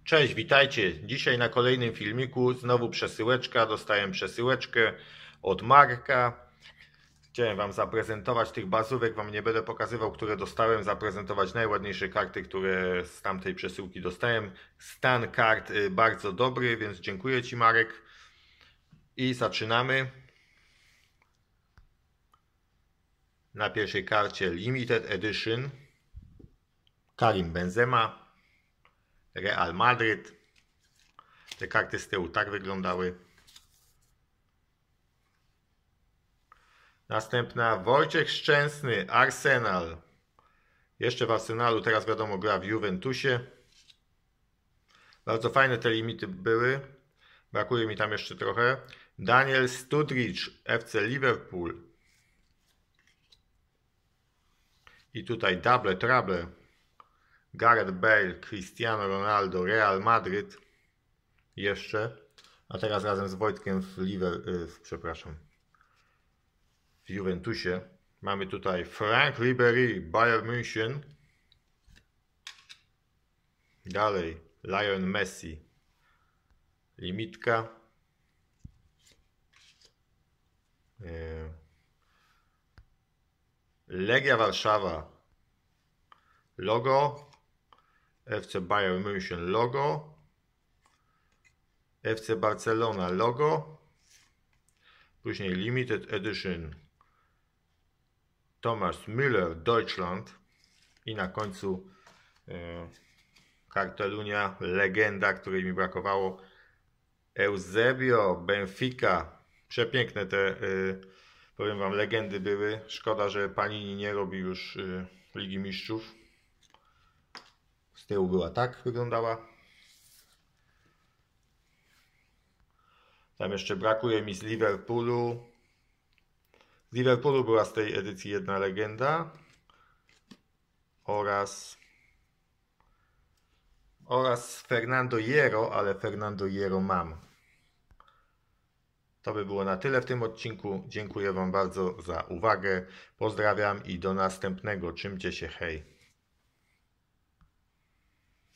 Cześć, witajcie. Dzisiaj na kolejnym filmiku znowu przesyłeczka. Dostałem przesyłeczkę od Marka. Chciałem Wam zaprezentować tych bazówek. Wam nie będę pokazywał, które dostałem. Zaprezentować najładniejsze karty, które z tamtej przesyłki dostałem. Stan kart bardzo dobry, więc dziękuję Ci, Marek. I zaczynamy. Na pierwszej karcie Limited Edition Karim Benzema, Real Madrid. Te karty z tyłu tak wyglądały. Następna Wojciech Szczęsny, Arsenal. Jeszcze w Arsenalu, teraz wiadomo, gra w Juventusie. Bardzo fajne te limity były. Brakuje mi tam jeszcze trochę. Daniel Sturridge, FC Liverpool. I tutaj double trouble. Gareth Bale, Cristiano Ronaldo, Real Madrid. Jeszcze. A teraz razem z Wojtkiem w w Juventusie. Mamy tutaj Frank Ribéry, Bayern München. Dalej Lionel Messi. Limitka. Legia Warszawa. Logo. FC Bayern München logo. FC Barcelona logo. Później Limited Edition Thomas Müller Deutschland. I na końcu Kartelunia, legenda, której mi brakowało. Eusebio Benfica. Przepiękne te, powiem Wam, legendy były. Szkoda, że Panini nie robi już Ligi Mistrzów. Z tyłu była tak, wyglądała. Tam jeszcze brakuje mi z Liverpoolu. Z Liverpoolu była z tej edycji jedna legenda. Oraz Fernando Hierro, ale Fernando Hierro mam. To by było na tyle w tym odcinku. Dziękuję Wam bardzo za uwagę. Pozdrawiam i do następnego. Trzymcie się, hej.